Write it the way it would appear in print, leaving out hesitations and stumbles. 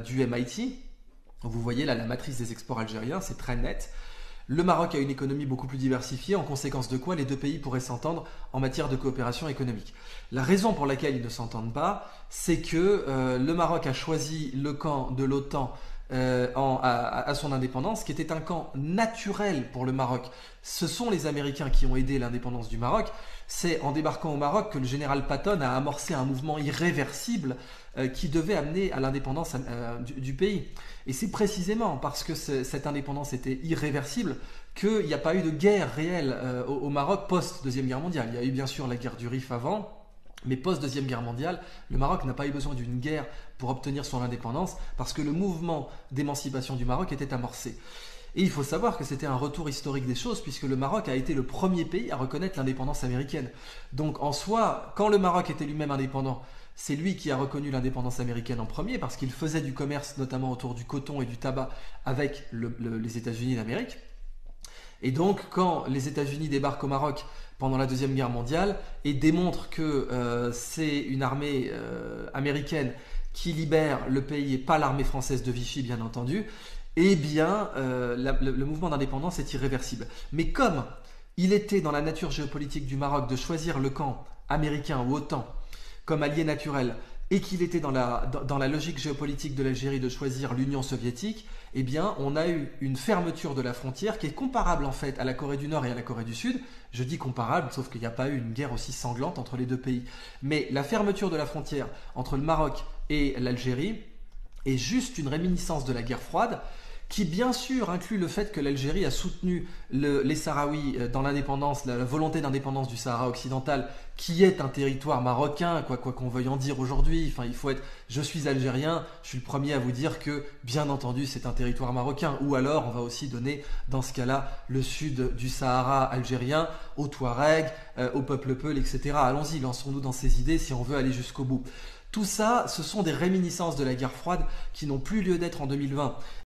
du MIT. Vous voyez là la matrice des exports algériens, c'est très net. Le Maroc a une économie beaucoup plus diversifiée, en conséquence de quoi les deux pays pourraient s'entendre en matière de coopération économique. La raison pour laquelle ils ne s'entendent pas, c'est que le Maroc a choisi le camp de l'OTAN à son indépendance, qui était un camp naturel pour le Maroc. Ce sont les Américains qui ont aidé l'indépendance du Maroc. C'est en débarquant au Maroc que le général Patton a amorcé un mouvement irréversible qui devait amener à l'indépendance du pays. Et c'est précisément parce que cette indépendance était irréversible qu'il n'y a pas eu de guerre réelle au Maroc post-Deuxième Guerre mondiale. Il y a eu bien sûr la guerre du Rif avant, mais post-Deuxième Guerre mondiale, le Maroc n'a pas eu besoin d'une guerre pour obtenir son indépendance parce que le mouvement d'émancipation du Maroc était amorcé. Et il faut savoir que c'était un retour historique des choses puisque le Maroc a été le premier pays à reconnaître l'indépendance américaine. Donc en soi, quand le Maroc était lui-même indépendant, c'est lui qui a reconnu l'indépendance américaine en premier parce qu'il faisait du commerce notamment autour du coton et du tabac avec les États-Unis d'Amérique. Et donc quand les États-Unis débarquent au Maroc pendant la Deuxième Guerre mondiale et démontrent que c'est une armée américaine qui libère le pays et pas l'armée française de Vichy bien entendu, eh bien le mouvement d'indépendance est irréversible. Mais comme il était dans la nature géopolitique du Maroc de choisir le camp américain ou OTAN comme allié naturel et qu'il était dans la logique géopolitique de l'Algérie de choisir l'Union soviétique, eh bien on a eu une fermeture de la frontière qui est comparable en fait à la Corée du Nord et à la Corée du Sud. Je dis comparable, sauf qu'il n'y a pas eu une guerre aussi sanglante entre les deux pays. Mais la fermeture de la frontière entre le Maroc et l'Algérie est juste une réminiscence de la guerre froide, qui bien sûr inclut le fait que l'Algérie a soutenu les Sahraouis dans l'indépendance, la volonté d'indépendance du Sahara occidental, qui est un territoire marocain, quoi qu'on veuille en dire aujourd'hui. Enfin, il faut être. Je suis algérien, je suis le premier à vous dire que, bien entendu, c'est un territoire marocain. Ou alors, on va aussi donner, dans ce cas-là, le sud du Sahara algérien aux Touaregs, au peuple Peul, etc. Allons-y, lançons-nous dans ces idées si on veut aller jusqu'au bout. Tout ça, ce sont des réminiscences de la guerre froide qui n'ont plus lieu d'être en 2020.